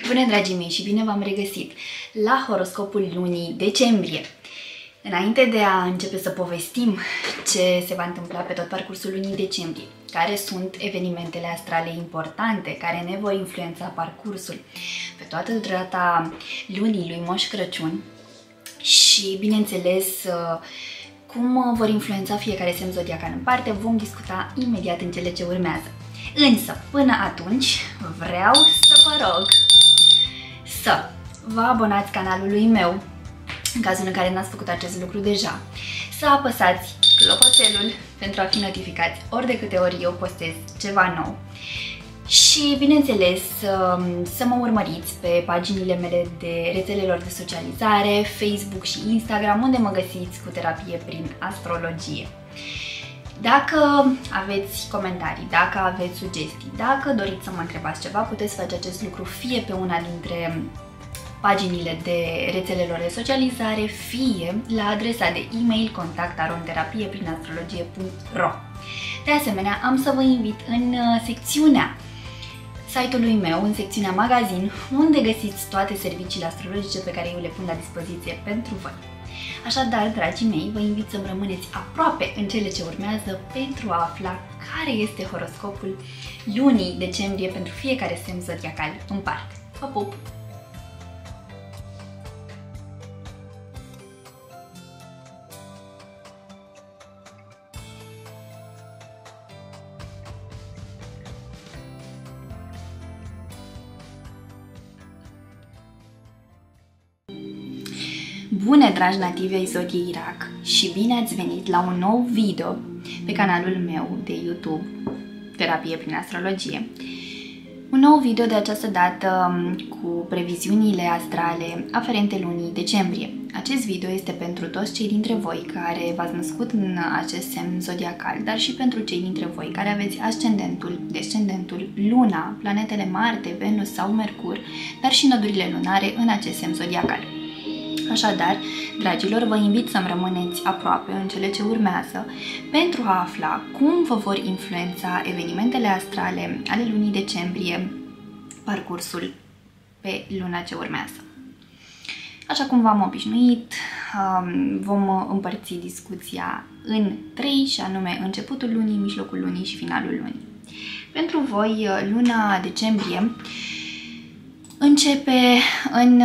Bună, dragii mei, și bine v-am regăsit la horoscopul lunii decembrie. Înainte de a începe să povestim ce se va întâmpla pe tot parcursul lunii decembrie, care sunt evenimentele astrale importante care ne vor influența parcursul pe toată durata lunii lui Moș Crăciun și, bineînțeles, cum vor influența fiecare semn zodiacal în parte, vom discuta imediat în cele ce urmează. Însă, până atunci, vreau să vă rog să vă abonați canalului meu, în cazul în care n-ați făcut acest lucru deja, să apăsați clopoțelul pentru a fi notificați ori de câte ori eu postez ceva nou și, bineînțeles, să mă urmăriți pe paginile mele de rețelelor de socializare, Facebook și Instagram, unde mă găsiți cu terapie prin astrologie. Dacă aveți comentarii, dacă aveți sugestii, dacă doriți să mă întrebați ceva, puteți face acest lucru fie pe una dintre paginile de rețelelor de socializare, fie la adresa de e-mail contact@terapieprinastrologie.ro. De asemenea, am să vă invit în secțiunea site-ului meu, în secțiunea magazin, unde găsiți toate serviciile astrologice pe care eu le pun la dispoziție pentru voi. Așadar, dragii mei, vă invit să-mi rămâneți aproape în cele ce urmează pentru a afla care este horoscopul lunii decembrie pentru fiecare semn zodiacal în parte. Vă pup! Bună, dragi nativi ai zodiei Rac, și bine ați venit la un nou video pe canalul meu de YouTube, Terapie prin Astrologie. Un nou video de această dată cu previziunile astrale aferente lunii decembrie. Acest video este pentru toți cei dintre voi care v-ați născut în acest semn zodiacal, dar și pentru cei dintre voi care aveți ascendentul, descendentul, luna, planetele Marte, Venus sau Mercur, dar și nodurile lunare în acest semn zodiacal. Așadar, dragilor, vă invit să-mi rămâneți aproape în cele ce urmează pentru a afla cum vă vor influența evenimentele astrale ale lunii decembrie parcursul pe luna ce urmează. Așa cum v-am obișnuit, vom împărți discuția în 3, și anume începutul lunii, mijlocul lunii și finalul lunii. Pentru voi, luna decembrie începe în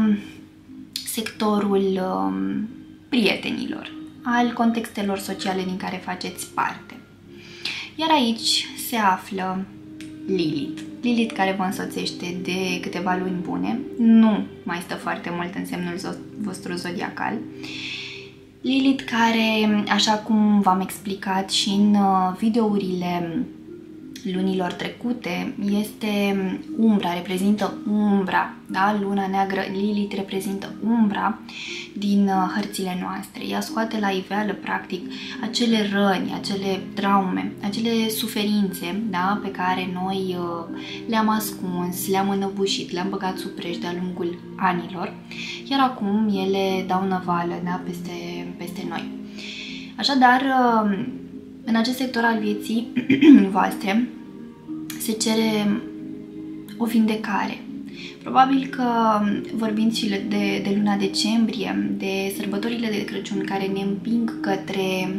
sectorul prietenilor, al contextelor sociale din care faceți parte. Iar aici se află Lilith. Lilith, care vă însoțește de câteva luni bune, nu mai stă foarte mult în semnul vostru zodiacal. Lilith care, așa cum v-am explicat și în videourile lunilor trecute, este umbra, reprezintă umbra, da? Luna neagră, Lilith, reprezintă umbra din hărțile noastre. Ea scoate la iveală, practic, acele răni, acele traume, acele suferințe, da? Pe care noi le-am ascuns, le-am înăbușit, le-am băgat sub preș de-a lungul anilor, iar acum ele dau năvală, da? peste noi. Așadar, în acest sector al vieții voastre se cere o vindecare. Probabil că, vorbind și de luna decembrie, de sărbătorile de Crăciun care ne împing către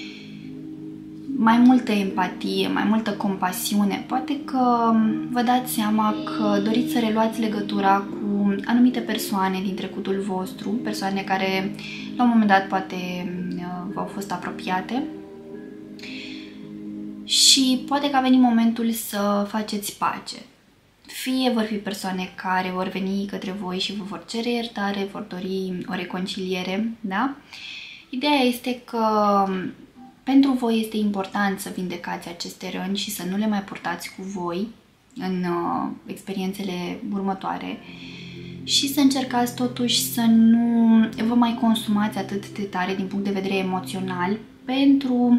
mai multă empatie, mai multă compasiune, poate că vă dați seama că doriți să reluați legătura cu anumite persoane din trecutul vostru, persoane care la un moment dat poate v-au fost apropiate, și poate că a venit momentul să faceți pace. Fie vor fi persoane care vor veni către voi și vă vor cere iertare, vor dori o reconciliere, da? Ideea este că pentru voi este important să vindecați aceste răni și să nu le mai purtați cu voi în experiențele următoare și să încercați totuși să nu vă mai consumați atât de tare din punct de vedere emoțional pentru,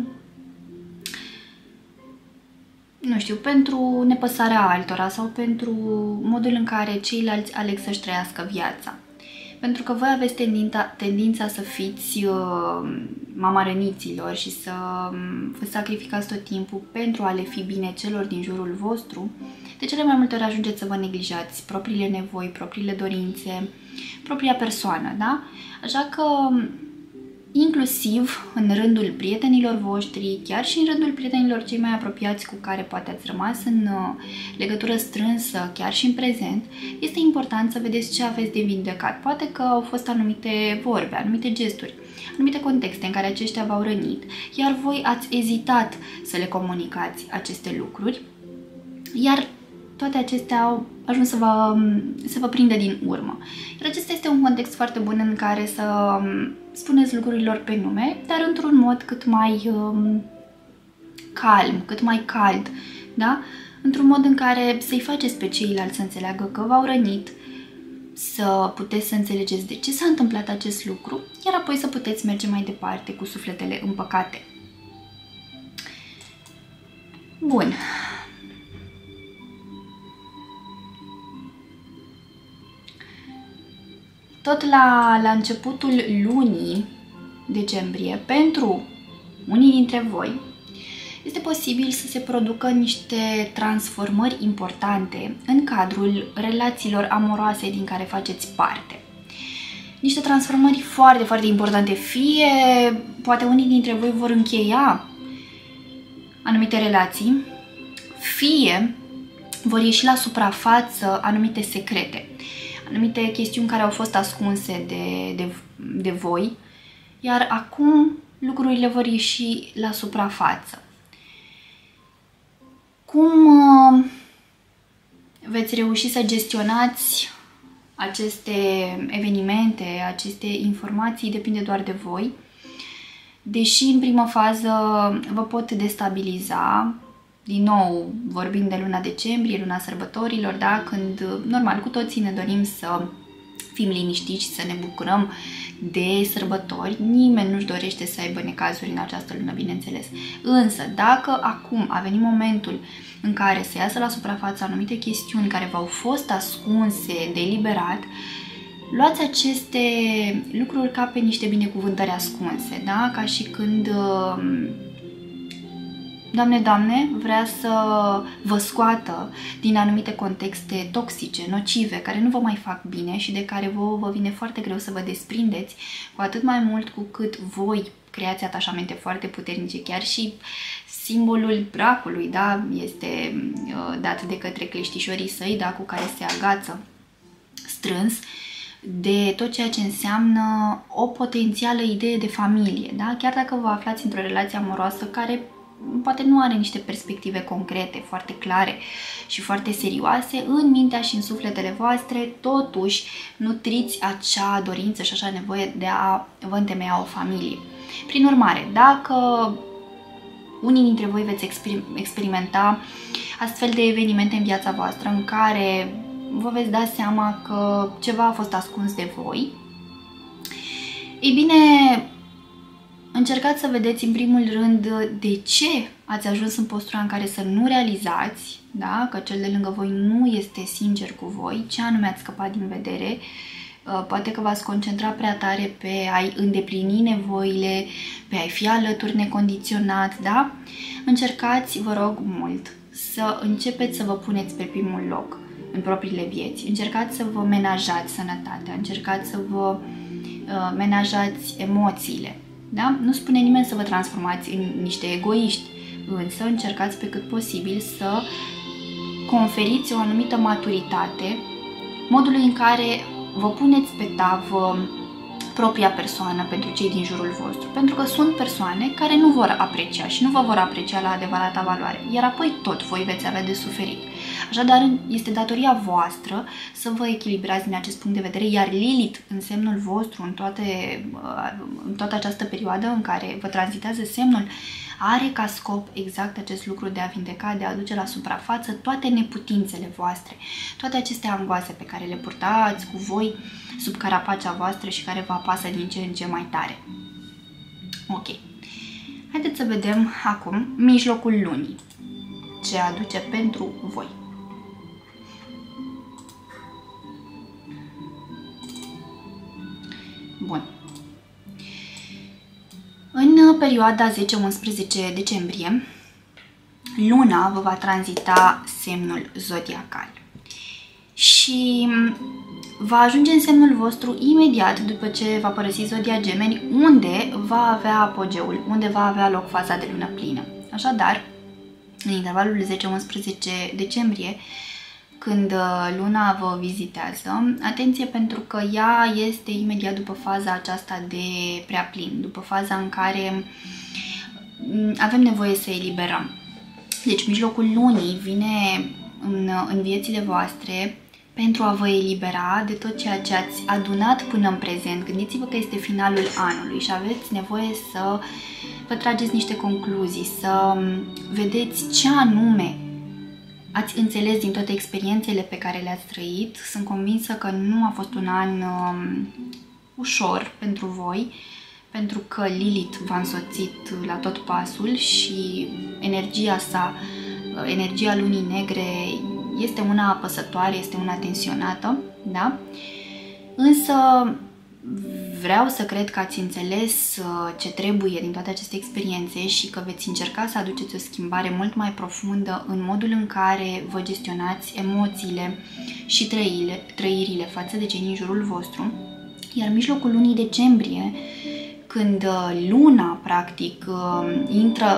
nu știu, pentru nepăsarea altora sau pentru modul în care ceilalți aleg să-și trăiască viața. Pentru că voi aveți tendința să fiți mama răniților și să vă sacrificați tot timpul pentru a le fi bine celor din jurul vostru, De cele mai multe ori ajungeți să vă neglijați propriile nevoi, propriile dorințe, propria persoană, da? Așa că inclusiv în rândul prietenilor voștri, chiar și în rândul prietenilor cei mai apropiați cu care poate ați rămas în legătură strânsă, chiar și în prezent, este important să vedeți ce aveți de vindecat. Poate că au fost anumite vorbe, anumite gesturi, anumite contexte în care aceștia v-au rănit, iar voi ați ezitat să le comunicați aceste lucruri, iar toate acestea au ajuns să vă prindă din urmă. Iar acesta este un context foarte bun în care să spuneți lucrurilor pe nume, dar într-un mod cât mai calm, cât mai cald, da? Într-un mod în care să-i faceți pe ceilalți să înțeleagă că v-au rănit, să puteți să înțelegeți de ce s-a întâmplat acest lucru, iar apoi să puteți merge mai departe cu sufletele împăcate. Bun. Tot la începutul lunii decembrie, pentru unii dintre voi, este posibil să se producă niște transformări importante în cadrul relațiilor amoroase din care faceți parte. Niște transformări foarte, foarte importante. Fie poate unii dintre voi vor încheia anumite relații, fie vor ieși la suprafață anumite secrete, anumite chestiuni care au fost ascunse de voi, iar acum lucrurile vor ieși la suprafață. Cum veți reuși să gestionați aceste evenimente, aceste informații, depinde doar de voi. Deși în primă fază vă pot destabiliza, din nou vorbind de luna decembrie, luna sărbătorilor, da? Când normal cu toții ne dorim să fim liniștiți și să ne bucurăm de sărbători, nimeni nu-și dorește să aibă necazuri în această lună, bineînțeles. Însă, dacă acum a venit momentul în care să iasă la suprafață anumite chestiuni care v-au fost ascunse deliberat, luați aceste lucruri ca pe niște binecuvântări ascunse, da? Ca și când Doamne, vrea să vă scoată din anumite contexte toxice, nocive, care nu vă mai fac bine și de care vă vine foarte greu să vă desprindeți, cu atât mai mult cu cât voi creați atașamente foarte puternice. Chiar și simbolul dracului, da, este dat de către cleștișorii săi, da, cu care se agață strâns de tot ceea ce înseamnă o potențială idee de familie, da? Chiar dacă vă aflați într-o relație amoroasă care poate nu are niște perspective concrete, foarte clare și foarte serioase, în mintea și în sufletele voastre, totuși nutriți acea dorință și așa nevoie de a vă întemeia o familie. Prin urmare, dacă unii dintre voi veți experimenta astfel de evenimente în viața voastră în care vă veți da seama că ceva a fost ascuns de voi, ei bine, încercați să vedeți în primul rând de ce ați ajuns în postura în care să nu realizați, da, că cel de lângă voi nu este sincer cu voi, ce anume ați scăpat din vedere. Poate că v-ați concentra prea tare pe a-i îndeplini nevoile, pe a-i fi alături necondiționat, da? Încercați, vă rog mult, să începeți să vă puneți pe primul loc în propriile vieți. Încercați să vă menajați sănătatea, încercați să vă menajați emoțiile. Da? Nu spune nimeni să vă transformați în niște egoiști, însă încercați pe cât posibil să conferiți o anumită maturitate modului în care vă puneți pe tavă propria persoană pentru cei din jurul vostru, pentru că sunt persoane care nu vor aprecia și nu vă vor aprecia la adevărata valoare, iar apoi tot voi veți avea de suferit. Așadar, este datoria voastră să vă echilibrați din acest punct de vedere, iar Lilith, în semnul vostru, în toată această perioadă în care vă tranzitează semnul, are ca scop exact acest lucru de a vindeca, de a aduce la suprafață toate neputințele voastre, toate aceste angoase pe care le purtați cu voi sub carapacea voastră și care vă apasă din ce în ce mai tare. Ok. Haideți să vedem acum mijlocul lunii. Ce aduce pentru voi. Bun. În perioada 10-11 decembrie Luna vă va tranzita semnul zodiacal și va ajunge în semnul vostru imediat după ce va părăsi zodia Gemeni, unde va avea apogeul, unde va avea loc faza de lună plină. Așadar, în intervalul 10-11 decembrie, când Luna vă vizitează, atenție pentru că ea este imediat după faza aceasta de prea plin, după faza în care avem nevoie să eliberăm. Deci mijlocul lunii vine în viețile voastre pentru a vă elibera de tot ceea ce ați adunat până în prezent. Gândiți-vă că este finalul anului și aveți nevoie să vă trageți niște concluzii, să vedeți ce anume ați înțeles din toate experiențele pe care le-ați trăit. Sunt convinsă că nu a fost un an ușor pentru voi, pentru că Lilith v-a însoțit la tot pasul și energia sa, energia lunii negre, este una apăsătoare, este una tensionată, da? Însă vreau să cred că ați înțeles ce trebuie din toate aceste experiențe și că veți încerca să aduceți o schimbare mult mai profundă în modul în care vă gestionați emoțiile și trăirile față de cei din jurul vostru. Iar în mijlocul lunii decembrie, când Luna, practic, intră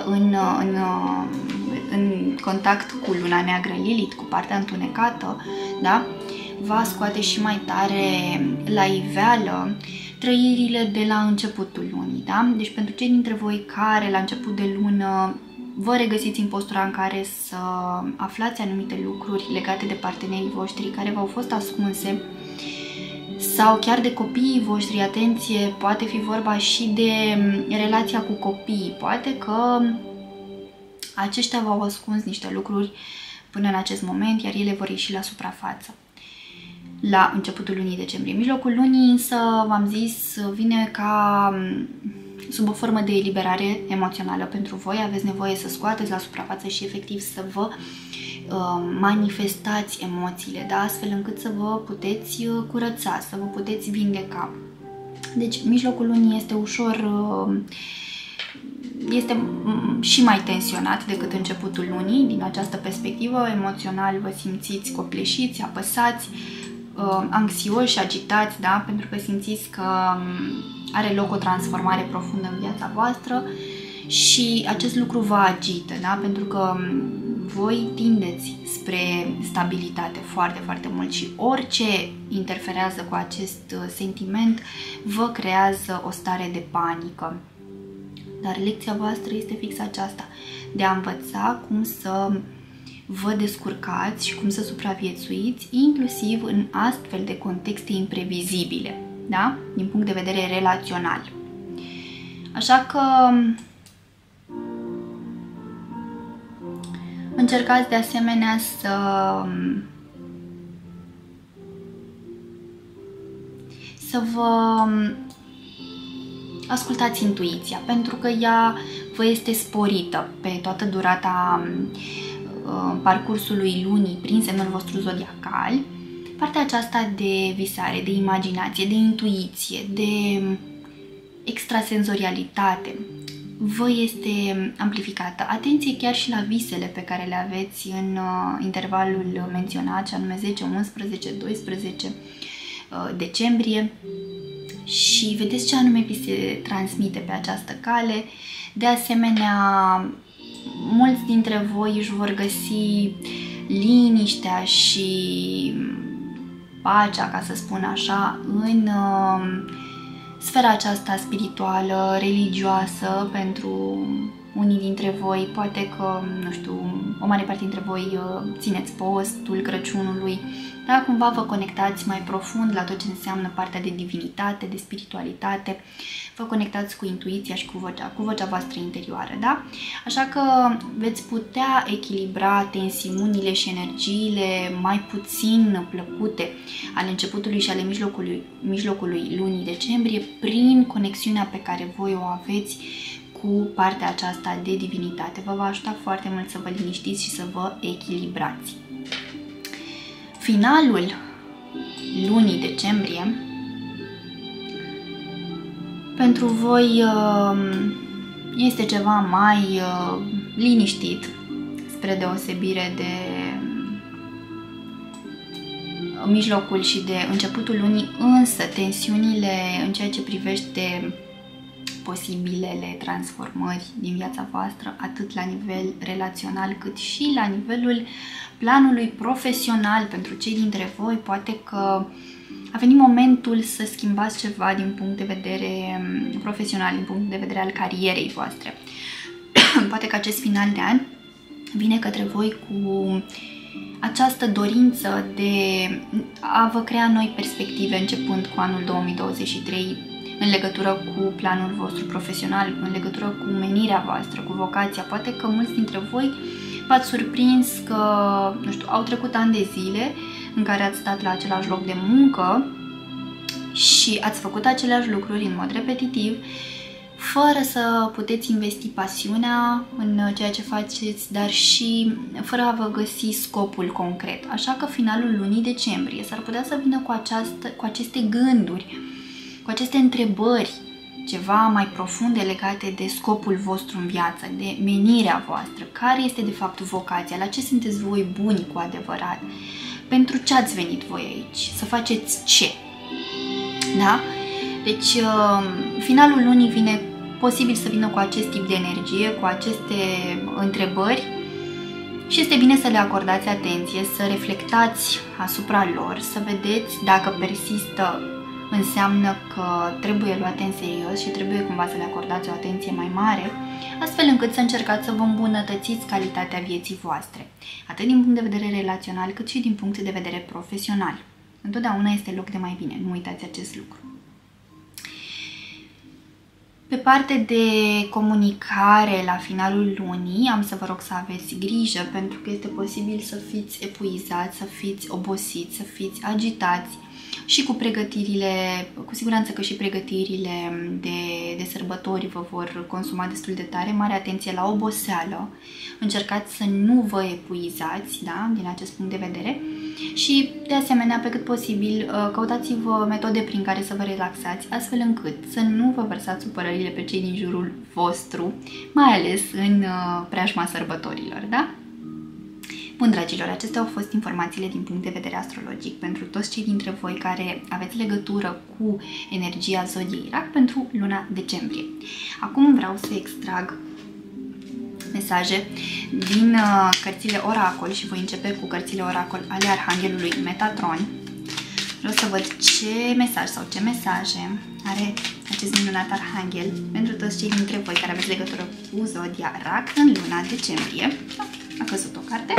în contact cu Luna neagră Lilith, cu partea întunecată, da? Va scoate și mai tare la iveală trăirile de la începutul lunii, da? Deci pentru cei dintre voi care la început de lună vă regăsiți în postura în care să aflați anumite lucruri legate de partenerii voștri care v-au fost ascunse, sau chiar de copiii voștri, atenție, poate fi vorba și de relația cu copiii, poate că aceștia v-au ascuns niște lucruri până în acest moment, iar ele vor ieși la suprafață la începutul lunii decembrie. Mijlocul lunii însă, v-am zis, vine ca sub o formă de eliberare emoțională pentru voi. Aveți nevoie să scoateți la suprafață și efectiv să vă manifestați emoțiile, da? Astfel încât să vă puteți curăța, să vă puteți vindeca. Deci mijlocul lunii este ușor, este și mai tensionat decât începutul lunii. Din această perspectivă, emoțional vă simțiți copleșiți, apăsați, anxioși, agitați, da? Pentru că simțiți că are loc o transformare profundă în viața voastră și acest lucru vă agită, da? Pentru că voi tindeți spre stabilitate foarte, foarte mult și orice interferează cu acest sentiment vă creează o stare de panică. Dar lecția voastră este fix aceasta, de a învăța cum să vă descurcați și cum să supraviețuiți, inclusiv în astfel de contexte imprevizibile, da? Din punct de vedere relațional. Așa că încercați de asemenea să vă ascultați intuiția, pentru că ea vă este sporită pe toată durata parcursului lunii prin semnul vostru zodiacal. Partea aceasta de visare, de imaginație, de intuiție, de extrasenzorialitate vă este amplificată. Atenție chiar și la visele pe care le aveți în intervalul menționat, și anume 10, 11, 12 decembrie, și vedeți ce anume vi se transmite pe această cale. De asemenea, mulți dintre voi își vor găsi liniștea și pacea, ca să spun așa, în sfera aceasta spirituală, religioasă. Pentru unii dintre voi, poate că, nu știu, o mare parte dintre voi țineți postul Crăciunului, dar cumva vă conectați mai profund la tot ce înseamnă partea de divinitate, de spiritualitate, vă conectați cu intuiția și cu vocea voastră interioară, da? Așa că veți putea echilibra tensiunile și energiile mai puțin plăcute ale începutului și ale mijlocului lunii decembrie prin conexiunea pe care voi o aveți cu partea aceasta de divinitate. Vă va ajuta foarte mult să vă liniștiți și să vă echilibrați. Finalul lunii decembrie pentru voi este ceva mai liniștit, spre deosebire de mijlocul și de începutul lunii, însă tensiunile în ceea ce privește posibilele transformări din viața voastră, atât la nivel relațional cât și la nivelul planului profesional pentru cei dintre voi, poate că a venit momentul să schimbați ceva din punct de vedere profesional, din punct de vedere al carierei voastre. Poate că acest final de an vine către voi cu această dorință de a vă crea noi perspective începând cu anul 2023 în legătură cu planul vostru profesional, în legătură cu menirea voastră, cu vocația. Poate că mulți dintre voi v-ați surprins că, nu știu, au trecut ani de zile în care ați stat la același loc de muncă și ați făcut aceleași lucruri în mod repetitiv, fără să puteți investi pasiunea în ceea ce faceți, dar și fără a vă găsi scopul concret. Așa că finalul lunii decembrie s-ar putea să vină cu aceste gânduri, cu aceste întrebări ceva mai profunde legate de scopul vostru în viață, de menirea voastră, care este de fapt vocația, la ce sunteți voi buni cu adevărat, pentru ce ați venit voi aici, să faceți ce. Da? Deci finalul lunii vine posibil să vină cu acest tip de energie, cu aceste întrebări și este bine să le acordați atenție, să reflectați asupra lor, să vedeți dacă persistă, înseamnă că trebuie luate în serios și trebuie cumva să le acordați o atenție mai mare, astfel încât să încercați să vă îmbunătățiți calitatea vieții voastre, atât din punct de vedere relațional cât și din punct de vedere profesional. Întotdeauna este loc de mai bine, nu uitați acest lucru. Pe parte de comunicare la finalul lunii, am să vă rog să aveți grijă pentru că este posibil să fiți epuizați, să fiți obosiți, să fiți agitați și cu pregătirile, cu siguranță că și pregătirile de sărbători vă vor consuma destul de tare. Mare atenție la oboseală, încercați să nu vă epuizați, da, din acest punct de vedere și de asemenea, pe cât posibil, căutați-vă metode prin care să vă relaxați, astfel încât să nu vă vărsați supărările pe cei din jurul vostru, mai ales în preajma sărbătorilor, da? Bun, dragilor, acestea au fost informațiile din punct de vedere astrologic pentru toți cei dintre voi care aveți legătură cu energia zodiei Rac pentru luna decembrie. Acum vreau să extrag mesaje din cărțile Oracol și voi începe cu cărțile Oracol ale Arhanghelului Metatron. Vreau să văd ce mesaj sau ce mesaje are acest minunat Arhanghel pentru toți cei dintre voi care aveți legătură cu zodia Rac în luna decembrie. A căzut o carte.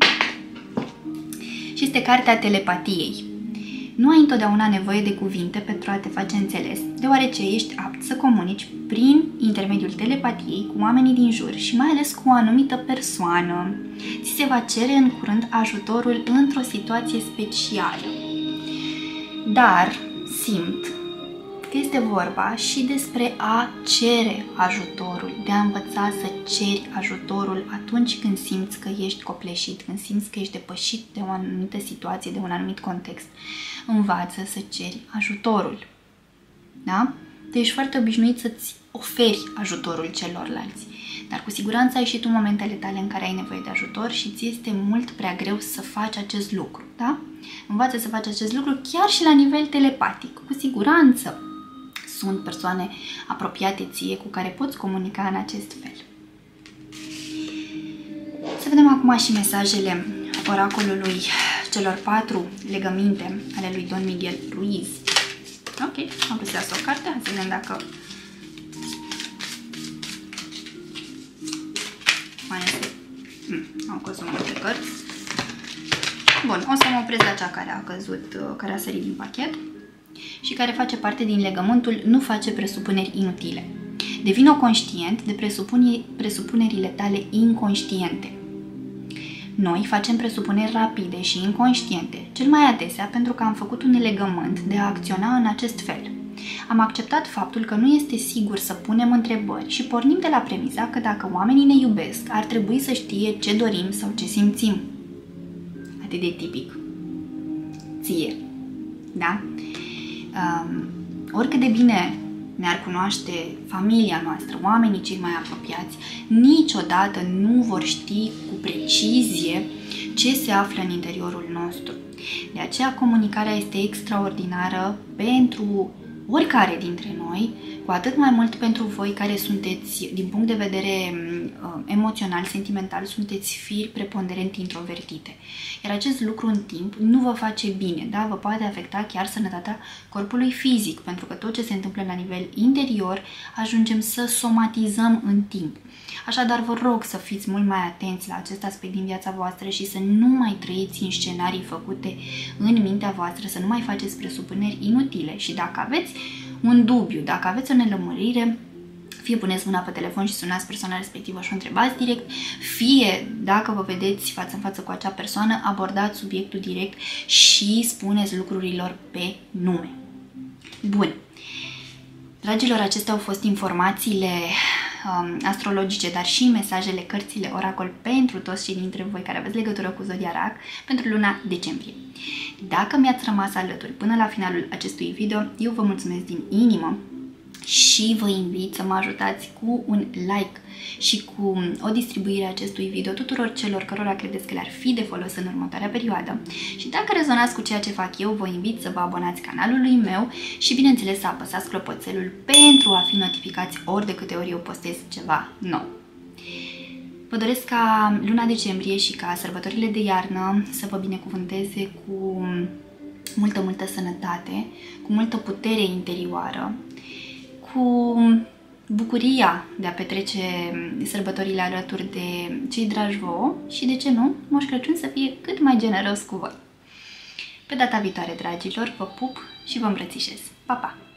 Și este cartea telepatiei. Nu ai întotdeauna nevoie de cuvinte pentru a te face înțeles, deoarece ești apt să comunici prin intermediul telepatiei cu oamenii din jur și mai ales cu o anumită persoană. Ți se va cere în curând ajutorul într-o situație specială. Dar simt că este vorba și despre a cere ajutorul, de a învăța să ceri ajutorul atunci când simți că ești copleșit, când simți că ești depășit de o anumită situație, de un anumit context. Învață să ceri ajutorul. Da? Tu ești foarte obișnuit să-ți oferi ajutorul celorlalți, dar cu siguranță ai și tu momentele tale în care ai nevoie de ajutor și ți este mult prea greu să faci acest lucru. Da? Învață să faci acest lucru chiar și la nivel telepatic. Cu siguranță sunt persoane apropiate ție cu care poți comunica în acest fel. Să vedem acum și mesajele oracolului celor 4 legăminte ale lui Don Miguel Ruiz. Ok, am pus să iasă o carte, hai să vedem dacă mai este. Au căzut multe cărți. Bun, o să mă opresc la cea care a căzut, care a sărit din pachet și care face parte din legământul nu face presupuneri inutile. Devină conștient de presupunerile tale inconștiente. Noi facem presupuneri rapide și inconștiente, cel mai adesea pentru că am făcut un legământ de a acționa în acest fel. Am acceptat faptul că nu este sigur să punem întrebări și pornim de la premisa că dacă oamenii ne iubesc, ar trebui să știe ce dorim sau ce simțim. Atât de tipic. Ție. Da? Oricât de bine ne-ar cunoaște familia noastră, oamenii cei mai apropiați, niciodată nu vor ști cu precizie ce se află în interiorul nostru. De aceea comunicarea este extraordinară pentru oricare dintre noi, cu atât mai mult pentru voi care sunteți, din punct de vedere emoțional, sentimental, sunteți firi preponderent introvertite. Iar acest lucru în timp nu vă face bine, da? Vă poate afecta chiar sănătatea corpului fizic, pentru că tot ce se întâmplă la nivel interior ajungem să somatizăm în timp. Așadar, vă rog să fiți mult mai atenți la acest aspect din viața voastră și să nu mai trăiți în scenarii făcute în mintea voastră, să nu mai faceți presupuneri inutile și dacă aveți un dubiu, dacă aveți o nelămurire, fie puneți mâna pe telefon și sunați persoana respectivă și o întrebați direct, fie, dacă vă vedeți față în față cu acea persoană, abordați subiectul direct și spuneți lucrurilor pe nume. Bun. Dragilor, acestea au fost informațiile astrologice, dar și mesajele, cărțile oracol pentru toți cei dintre voi care aveți legătură cu Zodia Rac pentru luna decembrie. Dacă mi-ați rămas alături până la finalul acestui video, eu vă mulțumesc din inimă și vă invit să mă ajutați cu un like și cu o distribuire a acestui video tuturor celor cărora credeți că le-ar fi de folos în următoarea perioadă. Și dacă rezonați cu ceea ce fac eu, vă invit să vă abonați canalului meu și, bineînțeles, să apăsați clopoțelul pentru a fi notificați ori de câte ori eu postez ceva nou. Vă doresc ca luna decembrie și ca sărbătorile de iarnă să vă binecuvânteze cu multă sănătate, cu multă putere interioară, cu bucuria de a petrece sărbătorile alături de cei dragi vouă și, de ce nu, Moș Crăciun să fie cât mai generos cu voi. Pe data viitoare, dragilor, vă pup și vă îmbrățișez. Pa, pa!